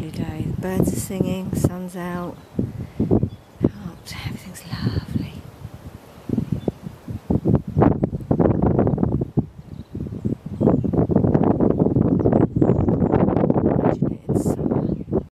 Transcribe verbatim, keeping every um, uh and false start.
lovely day. The birds are singing, sun's out.